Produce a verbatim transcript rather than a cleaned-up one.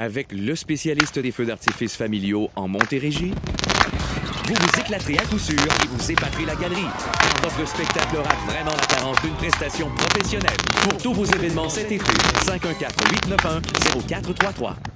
Avec le spécialiste des feux d'artifice familiaux en Montérégie, vous vous éclaterez à coup sûr et vous épaterez la galerie. Car votre spectacle aura vraiment l'apparence d'une prestation professionnelle. Pour tous vos événements cet été, cinq un quatre, huit neuf un, zéro quatre trois trois.